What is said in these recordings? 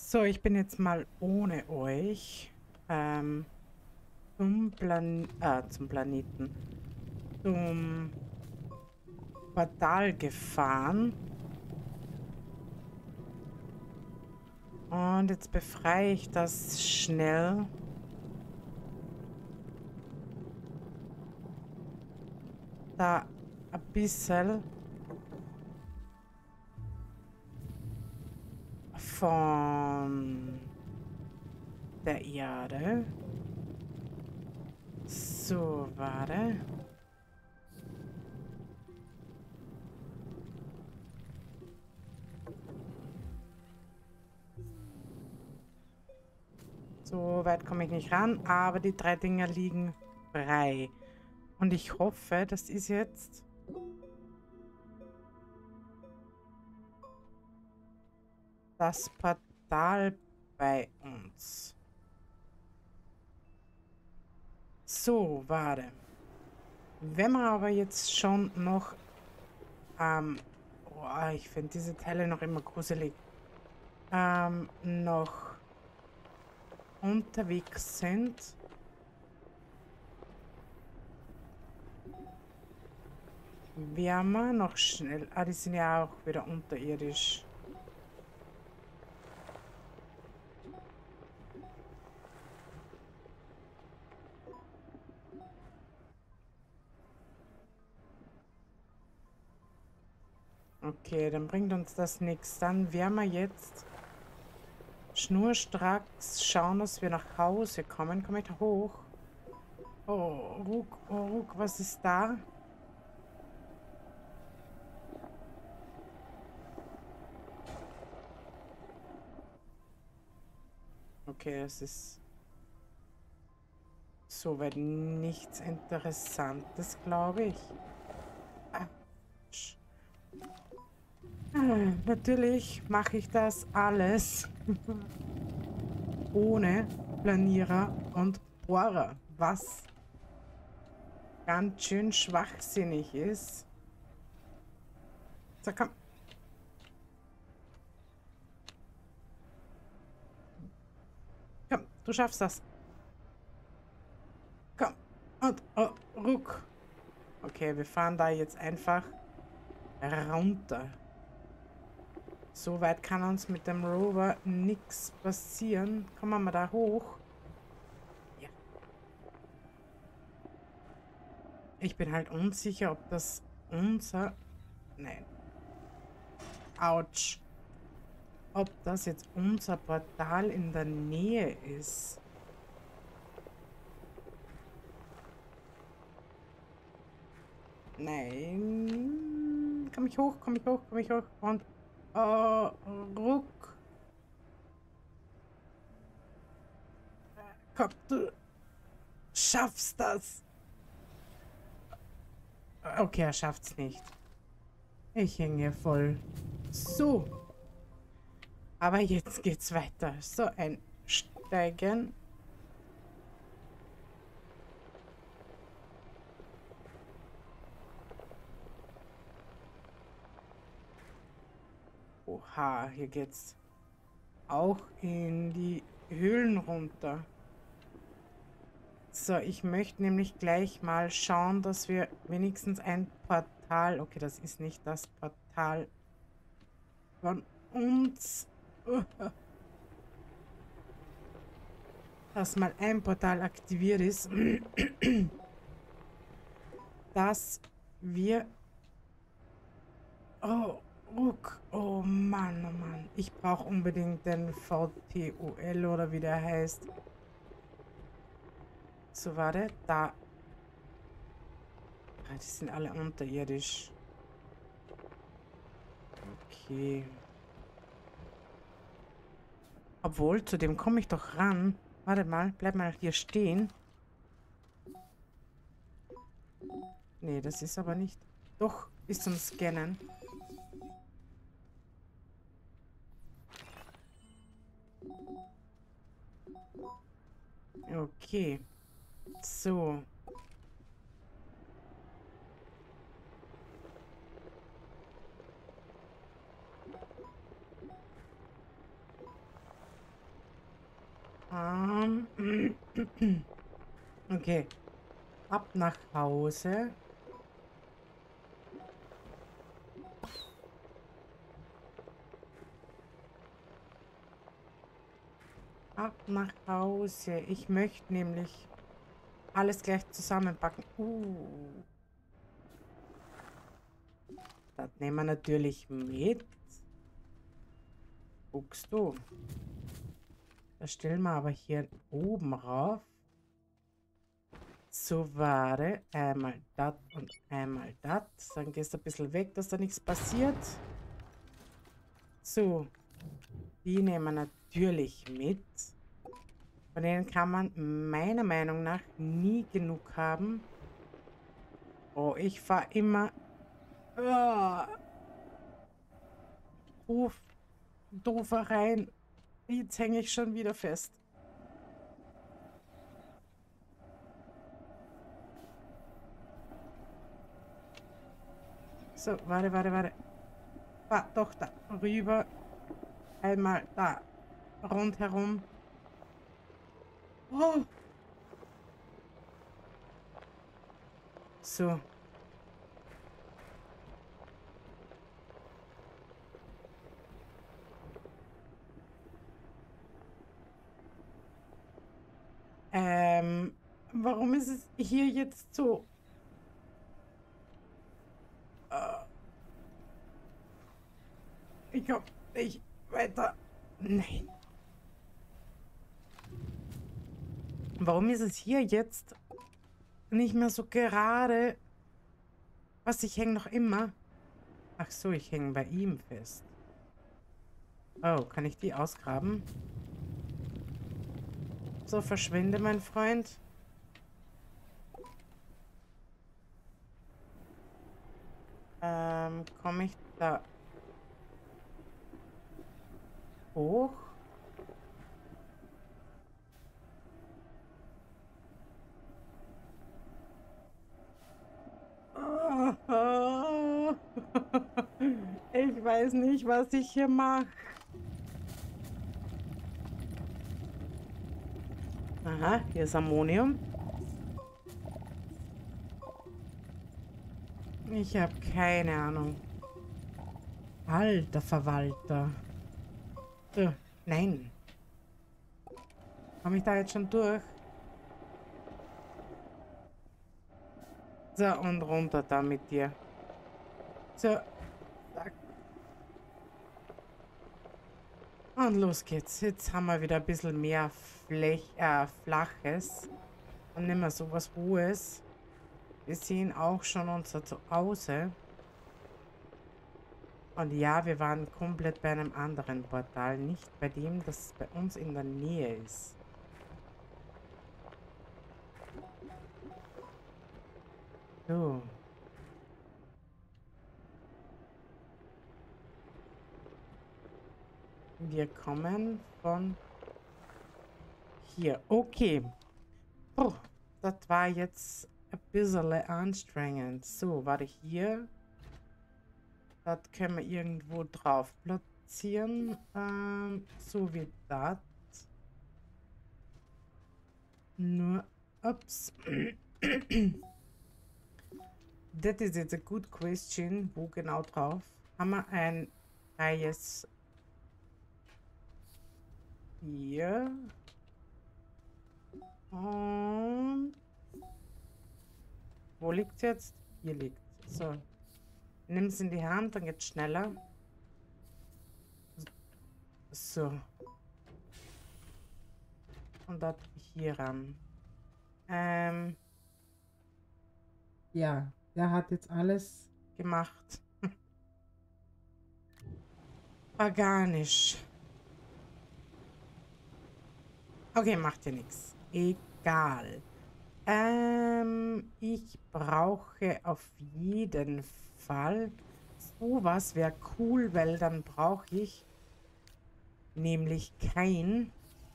So, ich bin jetzt mal ohne euch zum Planeten, zum Portal gefahren. Und jetzt befreie ich das schnell. Da ein bisschen von der Erde. So, warte. So weit komme ich nicht ran, aber die 3 Dinger liegen frei. Und ich hoffe, das ist jetzt das Portal bei uns. So, warte. Wenn wir aber jetzt schon noch, oh, ich finde diese Teile noch immer gruselig, noch unterwegs sind, werden wir noch schnell, die sind ja auch wieder unterirdisch. Okay, dann bringt uns das nichts. Dann werden wir jetzt schnurstracks schauen, dass wir nach Hause kommen. Komm ich da hoch? Oh, Ruck, was ist da? Okay, es ist soweit nichts Interessantes, glaube ich. Ah, natürlich mache ich das alles ohne Planierer und Bohrer, was ganz schön schwachsinnig ist. So, komm, komm, du schaffst das. Komm, und oh, ruck. Okay, wir fahren da jetzt einfach runter. So weit kann uns mit dem Rover nichts passieren. Kommen wir mal da hoch. Ja. Ich bin halt unsicher, ob das unser... Nein. Autsch. Ob das jetzt unser Portal in der Nähe ist. Nein. Komm ich hoch, komm ich hoch, komm ich hoch. Und... Oh, ruck. Komm, du schaffst das. Okay, er schafft's nicht. Ich hänge voll. So. Aber jetzt geht's weiter. So, einsteigen. Oha, hier geht's auch in die Höhlen runter. So, ich möchte nämlich gleich mal schauen, dass wir wenigstens ein Portal... Okay, das ist nicht das Portal von uns. Dass mal ein Portal aktiviert ist. Dass wir... Oh, ruck. Oh Mann, oh Mann. Ich brauche unbedingt den VTUL oder wie der heißt. So, warte. Da. Ah, die sind alle unterirdisch. Okay. Obwohl, zu dem komme ich doch ran. Warte mal, bleib mal hier stehen. Nee, das ist aber nicht. Doch, ist zum Scannen. Okay. So. Ähm, okay. Ab nach Hause. Ab nach Hause. Ich möchte nämlich alles gleich zusammenpacken. Das nehmen wir natürlich mit. Guckst du. Das stellen wir aber hier oben rauf. So, warte. Einmal das und einmal das. Dann gehst du ein bisschen weg, dass da nichts passiert. So. Die nehmen wir natürlich mit. Von denen kann man meiner Meinung nach nie genug haben. Oh, ich fahre immer doof rein. Jetzt hänge ich schon wieder fest. So, warte. Doch, da rüber. Einmal da. Rundherum. Oh. So. Warum ist es hier jetzt so? Ich komm nicht weiter. Nein. Warum ist es hier jetzt nicht mehr so gerade? Was, ich hänge noch immer? Ach so, ich hänge bei ihm fest. Oh, kann ich die ausgraben? So, verschwinde, mein Freund. Komme ich da hoch? Ich weiß nicht, was ich hier mache. Aha, hier ist Ammonium. Ich habe keine Ahnung. Alter Verwalter. So, nein. Komme ich da jetzt schon durch? So, und runter da mit dir. So. Zack. Und los geht's. Jetzt haben wir wieder ein bisschen mehr Flaches. Und nicht mehr so was Hohes. Wir sehen auch schon unser Zuhause. Und ja, wir waren komplett bei einem anderen Portal. Nicht bei dem, das bei uns in der Nähe ist. So. Wir kommen von hier. Okay. Oh, das war jetzt ein bisschen anstrengend. So, warte hier. Das können wir irgendwo drauf platzieren. So wie das. Nur, ups. That is jetzt a good question. Wo genau drauf? Haben wir ein freies hier. Und wo liegt es jetzt? Hier liegt es. So. Nimm es in die Hand, dann geht es schneller. So. Und das hier ran. Ja, der hat jetzt alles gemacht. Organisch. Okay, macht ja nichts. Egal. Ich brauche auf jeden Fall sowas, wäre cool, weil dann brauche ich nämlich keine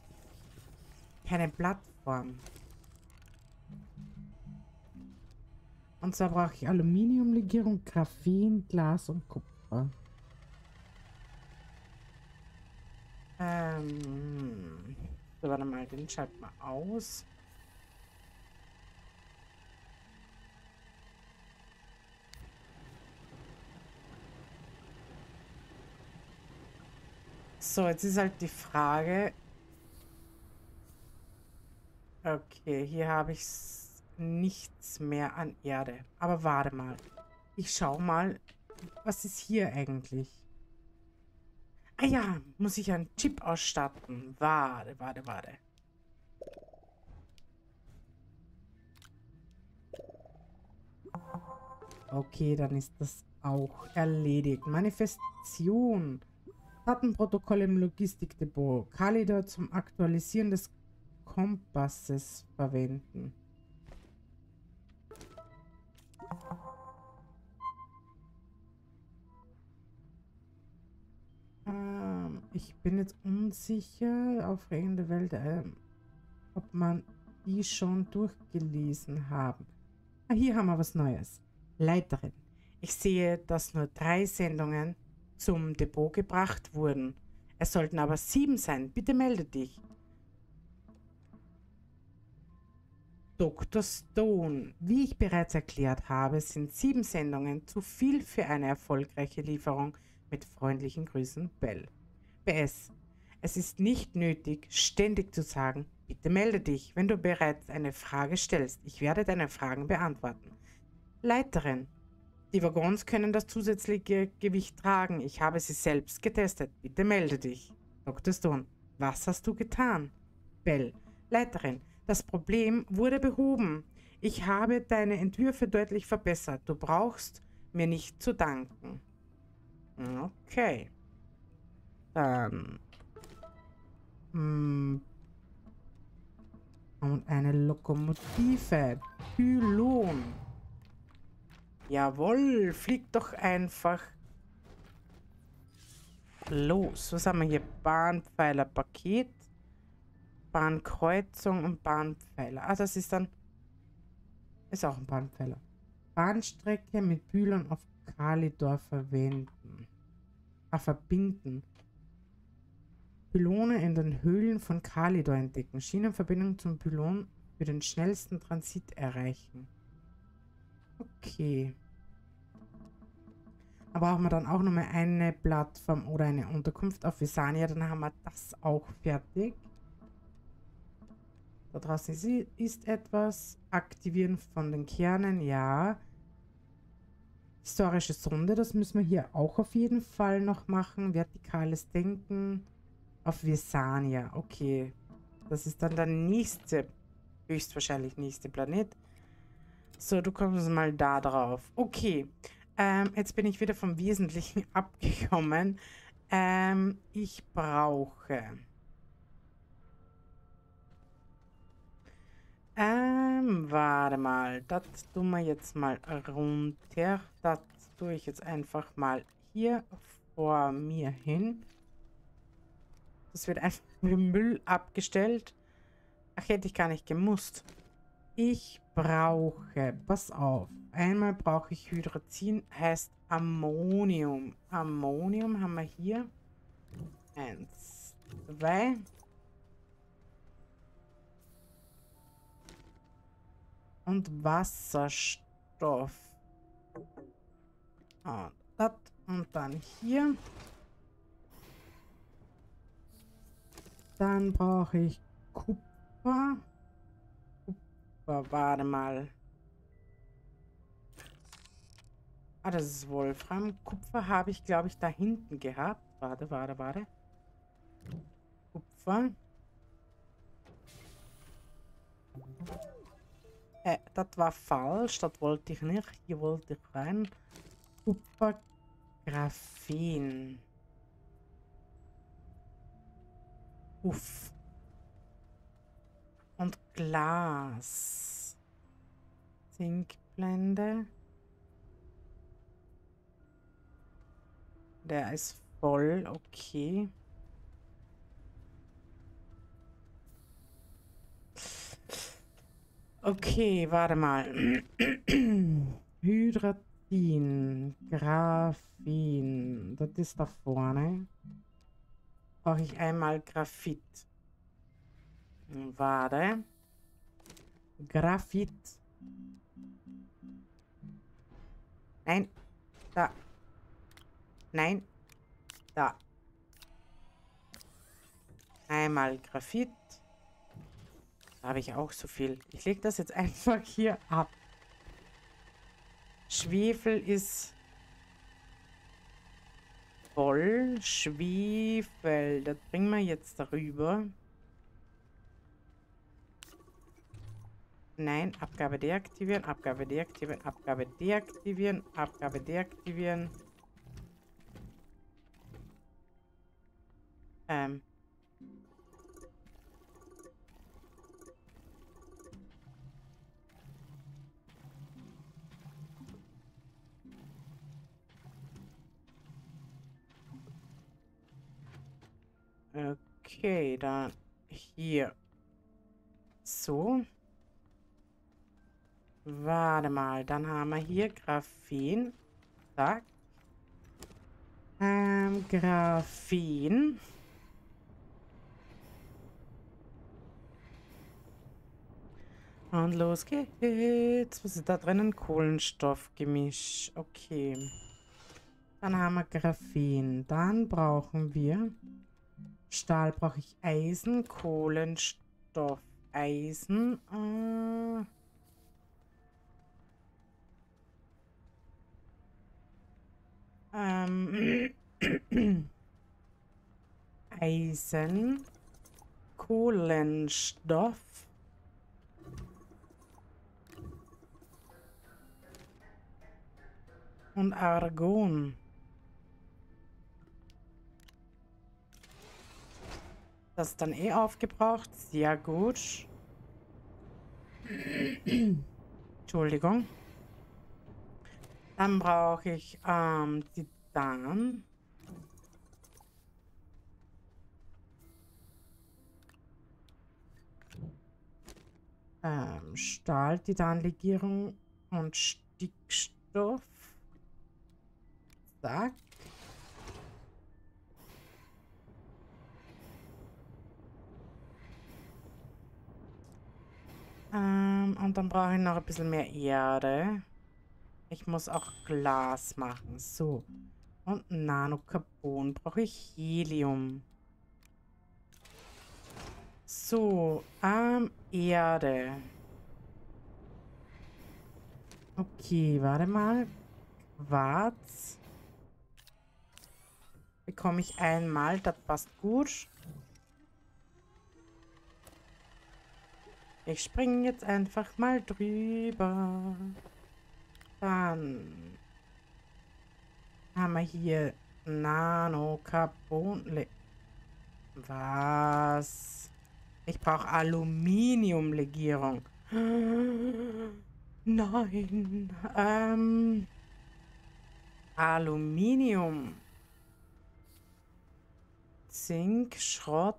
Plattform. Und zwar brauche ich Aluminiumlegierung, Graphen, Glas und Kupfer. So, warte mal, den schalten wir aus. So, jetzt ist halt die Frage. Okay, hier habe ich nichts mehr an Erde. Aber warte mal. Ich schau mal, was ist hier eigentlich? Ah ja, muss ich einen Chip ausstatten? Warte. Okay, dann ist das auch erledigt. Manifestation. Datenprotokoll im Logistikdepot. Kalidor zum Aktualisieren des Kompasses verwenden. Ich bin jetzt unsicher, aufregende Welt, ob man die schon durchgelesen haben. Ah, hier haben wir was Neues. Leiterin. Ich sehe, dass nur 3 Sendungen zum Depot gebracht wurden. Es sollten aber 7 sein. Bitte melde dich. Dr. Stone. Wie ich bereits erklärt habe, sind 7 Sendungen zu viel für eine erfolgreiche Lieferung. Mit freundlichen Grüßen, Bell. PS. Es ist nicht nötig, ständig zu sagen, bitte melde dich, wenn du bereits eine Frage stellst. Ich werde deine Fragen beantworten. Leiterin. Die Waggons können das zusätzliche Gewicht tragen. Ich habe sie selbst getestet. Bitte melde dich. Dr. Stone. Was hast du getan? Bell. Leiterin. Das Problem wurde behoben. Ich habe deine Entwürfe deutlich verbessert. Du brauchst mir nicht zu danken. Okay. Dann. Und eine Lokomotive. Pylon. Jawohl, flieg doch einfach los. Was haben wir hier? Bahnpfeiler, Paket, Bahnkreuzung und Bahnpfeiler. Ah, das ist dann... Ist auch ein Bahnpfeiler. Bahnstrecke mit Pylon auf Kalidor verbinden. Pylone in den Höhlen von Kalidor entdecken. Schienenverbindung zum Pylon für den schnellsten Transit erreichen. Okay. Da brauchen wir dann auch nochmal eine Plattform oder eine Unterkunft auf Visania. Dann haben wir das auch fertig. Da draußen ist etwas. Aktivieren von den Kernen, ja. Historische Sonde, das müssen wir hier auch auf jeden Fall noch machen. Vertikales Denken auf Visania. Okay. Das ist dann der nächste, höchstwahrscheinlich nächste Planet. So, du kommst mal da drauf. Okay. Jetzt bin ich wieder vom Wesentlichen abgekommen. Ich brauche... warte mal. Das tun wir jetzt mal runter. Das tue ich jetzt einfach mal hier vor mir hin. Das wird einfach wie Müll abgestellt. Ach, hätte ich gar nicht gemusst. Ich brauche, pass auf, einmal brauche ich Hydrazin, heißt Ammonium. Ammonium haben wir hier. 1, 2. Und Wasserstoff. Und das und dann hier. Dann brauche ich Kupfer. Warte mal. Ah, das ist Wolfram. Kupfer habe ich, glaube ich, da hinten gehabt. Warte. Kupfer. Das war falsch. Das wollte ich nicht. Hier wollte ich rein. Kupfer, Graphen. Uff. Und Glas. Zinkblende. Der ist voll, okay. Okay, warte mal. Hydrazin, Graphen. Das ist da vorne. Brauche ich einmal Graphit. Warte. Graphit. Nein. Da. Nein. Da. Einmal Graphit. Da habe ich auch so viel. Ich lege das jetzt einfach hier ab. Schwefel ist voll. Schwefel. Das bringen wir jetzt darüber. Nein, Abgabe deaktivieren, Abgabe deaktivieren, Abgabe deaktivieren, Abgabe deaktivieren. Okay, dann hier. So. Warte mal, dann haben wir hier Graphen. Zack. Graphen. Und los geht's. Was ist da drinnen? Kohlenstoffgemisch. Okay. Dann haben wir Graphen. Dann brauchen wir Stahl, brauche ich Eisen, Kohlenstoff, Eisen. Eisen, Kohlenstoff. Und Argon. Das ist dann eh aufgebraucht. Sehr gut. Entschuldigung. Dann brauche ich Titan. Stahl, Titanlegierung und Stickstoff. Zack. Und dann brauche ich noch ein bisschen mehr Erde. Ich muss auch Glas machen. So. Und Nanocarbon brauche ich Helium. So, Erde. Okay, warte mal. Quarz. Bekomme ich einmal, das passt gut. Ich springe jetzt einfach mal drüber. Dann haben wir hier Nanocarbon. Was? Ich brauche Aluminiumlegierung. Nein. Aluminium. Zink, Schrott.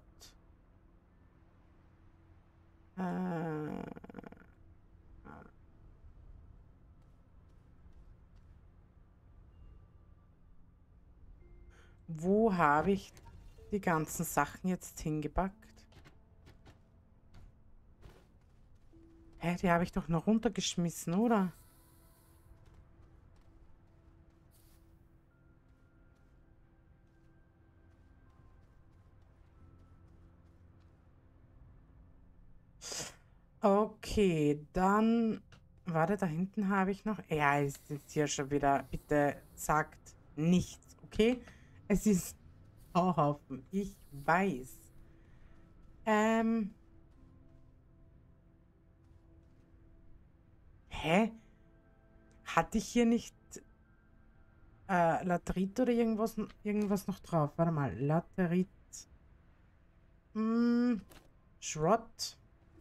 Wo habe ich die ganzen Sachen jetzt hingepackt? Hä, die habe ich doch noch runtergeschmissen, oder? Okay, dann... Warte, da hinten habe ich noch... Ja, ist jetzt hier schon wieder... Bitte sagt nichts, okay? Es ist Hauhaufen. Ich weiß. Hä? Hatte ich hier nicht Laterit oder irgendwas noch drauf? Warte mal. Laterit. Schrott.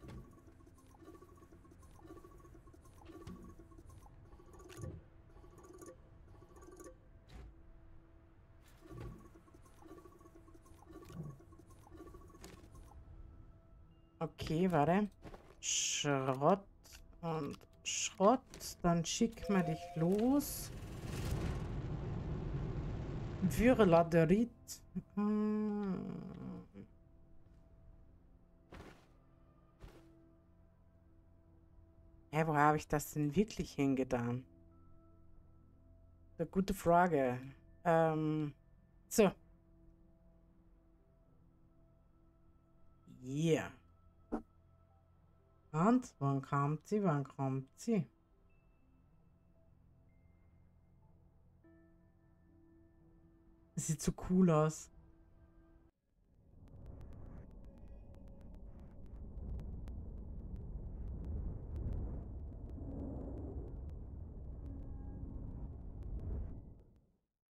Okay, warte. Schrott und Schrott. Dann schick mal dich los. Für Laterit. Hä, wo habe ich das denn wirklich hingetan? Eine gute Frage. So. Yeah. Und wann kommt sie? Wann kommt sie? Das sieht so cool aus.